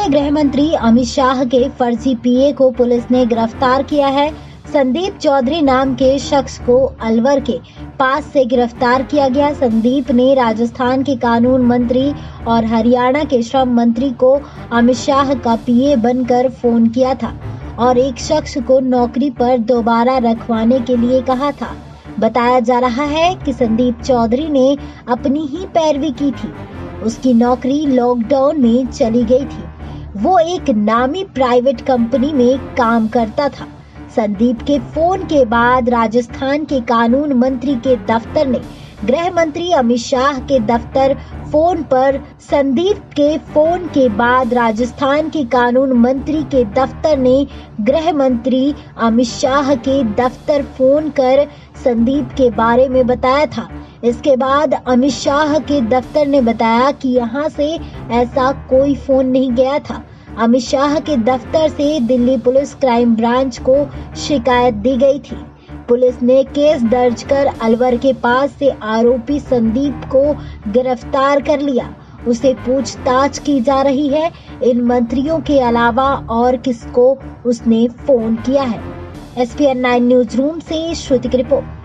केंद्रीय गृह मंत्री अमित शाह के फर्जी पीए को पुलिस ने गिरफ्तार किया है। संदीप चौधरी नाम के शख्स को अलवर के पास से गिरफ्तार किया गया। संदीप ने राजस्थान के कानून मंत्री और हरियाणा के श्रम मंत्री को अमित शाह का पीए बनकर फोन किया था और एक शख्स को नौकरी पर दोबारा रखवाने के लिए कहा था। बताया जा रहा है कि संदीप चौधरी ने अपनी ही पैरवी की थी। उसकी नौकरी लॉकडाउन में चली गई थी। वो एक नामी प्राइवेट कंपनी में काम करता था। संदीप के फोन के बाद राजस्थान के कानून मंत्री के दफ्तर ने गृह मंत्री अमित शाह के दफ्तर फोन पर संदीप के फोन के बाद राजस्थान के कानून मंत्री के दफ्तर ने गृह मंत्री अमित शाह के दफ्तर फोन कर संदीप के बारे में बताया था। इसके बाद अमित शाह के दफ्तर ने बताया कि यहां से ऐसा कोई फोन नहीं गया था। अमित शाह के दफ्तर से दिल्ली पुलिस क्राइम ब्रांच को शिकायत दी गई थी। पुलिस ने केस दर्ज कर अलवर के पास से आरोपी संदीप को गिरफ्तार कर लिया। उसे पूछताछ की जा रही है। इन मंत्रियों के अलावा और किसको उसने फोन किया है। SPN 9 न्यूज रूम से श्रुति की रिपोर्ट।